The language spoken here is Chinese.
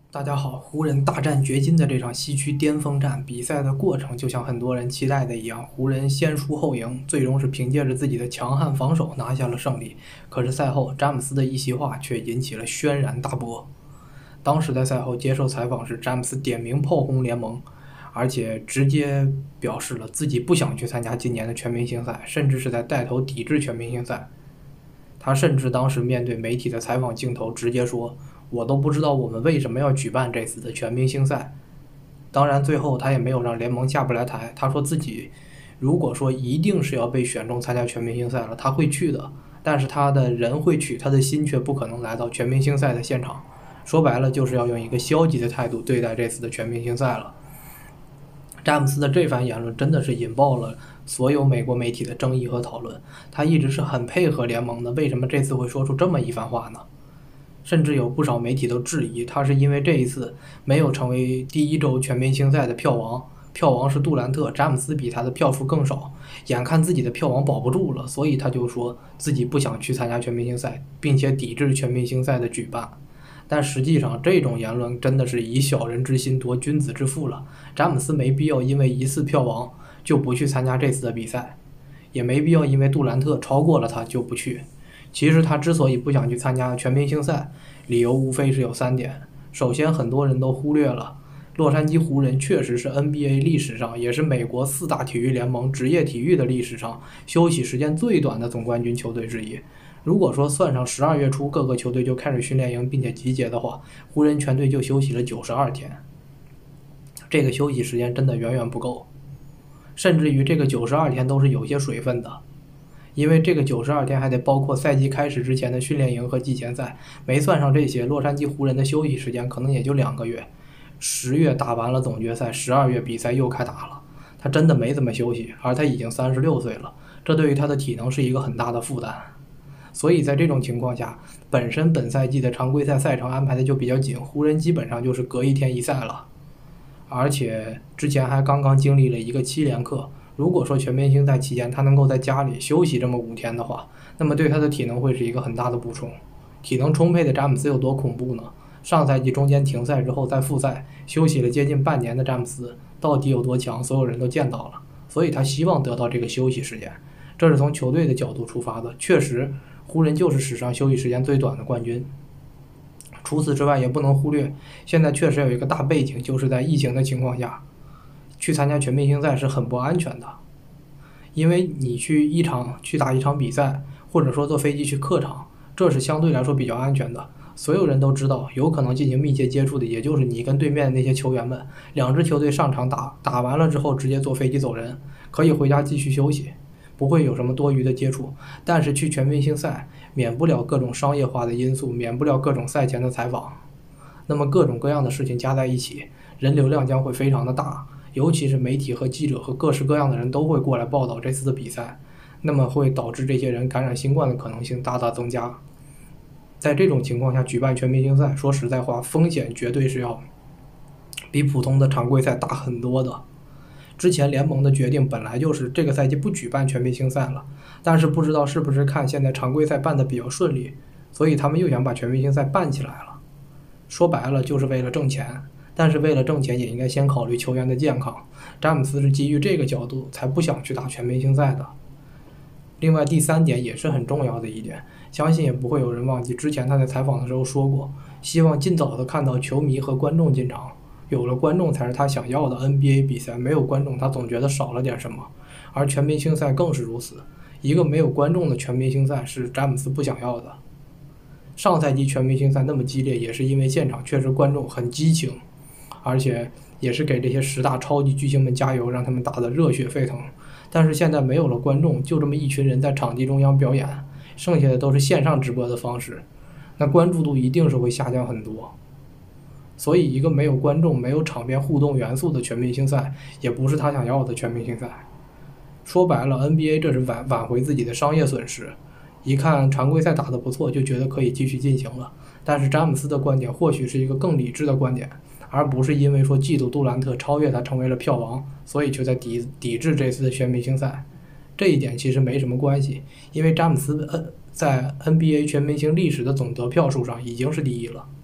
大家好，湖人大战掘金的这场西区巅峰战，比赛的过程就像很多人期待的一样，湖人先输后赢，最终是凭借着自己的强悍防守拿下了胜利。可是赛后，詹姆斯的一席话却引起了轩然大波。当时在赛后接受采访时，詹姆斯点名炮轰联盟，而且直接表示了自己不想去参加今年的全明星赛，甚至是在带头抵制全明星赛。他甚至当时面对媒体的采访镜头直接说：“我都不知道我们为什么要举办这次的全明星赛。”当然，最后他也没有让联盟下不来台。他说自己如果说一定是要被选中参加全明星赛了，他会去的。但是他的人会去，他的心却不可能来到全明星赛的现场。说白了，就是要用一个消极的态度对待这次的全明星赛了。詹姆斯的这番言论真的是引爆了所有美国媒体的争议和讨论。他一直是很配合联盟的，为什么这次会说出这么一番话呢？甚至有不少媒体都质疑他是因为这一次没有成为第一周全明星赛的票王，票王是杜兰特，詹姆斯比他的票数更少，眼看自己的票王保不住了，所以他就说自己不想去参加全明星赛，并且抵制全明星赛的举办。但实际上，这种言论真的是以小人之心夺君子之腹了。詹姆斯没必要因为一次票王就不去参加这次的比赛，也没必要因为杜兰特超过了他就不去。其实他之所以不想去参加全明星赛，理由无非是有3点。首先，很多人都忽略了，洛杉矶湖人确实是 NBA 历史上，也是美国4大体育联盟职业体育的历史上休息时间最短的总冠军球队之一。如果说算上12月初各个球队就开始训练营并且集结的话，湖人全队就休息了92天。这个休息时间真的远远不够，甚至于这个92天都是有些水分的，因为这个92天还得包括赛季开始之前的训练营和季前赛，没算上这些，洛杉矶湖人的休息时间可能也就2个月。10月打完了总决赛，12月比赛又开打了，他真的没怎么休息，而他已经36岁了，这对于他的体能是一个很大的负担。所以在这种情况下，本身本赛季的常规赛赛程安排的就比较紧，湖人基本上就是隔一天一赛了，而且之前还刚刚经历了一个7连课。如果说全明星赛期间他能够在家里休息这么5天的话，那么对他的体能会是一个很大的补充。体能充沛的詹姆斯有多恐怖呢？上赛季中间停赛之后再复赛，休息了接近半年的詹姆斯到底有多强，所有人都见到了。所以他希望得到这个休息时间，这是从球队的角度出发的。确实，湖人就是史上休息时间最短的冠军。除此之外，也不能忽略，现在确实有一个大背景，就是在疫情的情况下，去参加全明星赛是很不安全的。因为你去打一场比赛，或者说坐飞机去客场，这是相对来说比较安全的。所有人都知道，有可能进行密切接触的，也就是你跟对面的那些球员们。2支球队上场打完了之后，直接坐飞机走人，可以回家继续休息，不会有什么多余的接触。但是去全明星赛，免不了各种商业化的因素，免不了各种赛前的采访，那么各种各样的事情加在一起，人流量将会非常的大。尤其是媒体和记者和各式各样的人都会过来报道这次的比赛，那么会导致这些人感染新冠的可能性大大增加。在这种情况下举办全明星赛，说实在话，风险绝对是要比普通的常规赛大很多的。之前联盟的决定本来就是这个赛季不举办全明星赛了，但是不知道是不是看现在常规赛办得比较顺利，所以他们又想把全明星赛办起来了。说白了就是为了挣钱，但是为了挣钱也应该先考虑球员的健康。詹姆斯是基于这个角度才不想去打全明星赛的。另外第3点也是很重要的一点，相信也不会有人忘记，之前他在采访的时候说过，希望尽早的看到球迷和观众进场，有了观众才是他想要的 NBA 比赛，没有观众他总觉得少了点什么。而全明星赛更是如此，一个没有观众的全明星赛是詹姆斯不想要的。上赛季全明星赛那么激烈，也是因为现场确实观众很激情，而且也是给这些10大超级巨星们加油，让他们打得热血沸腾。但是现在没有了观众，就这么一群人在场地中央表演，剩下的都是线上直播的方式，那关注度一定是会下降很多。所以一个没有观众、没有场边互动元素的全明星赛，也不是他想要的全明星赛。说白了 ，NBA 这是挽回自己的商业损失。一看常规赛打得不错，就觉得可以继续进行了。但是詹姆斯的观点或许是一个更理智的观点，而不是因为说嫉妒杜兰特超越他成为了票王，所以就在抵制这次的全明星赛。这一点其实没什么关系，因为詹姆斯在 NBA 全明星历史的总得票数上已经是第1了。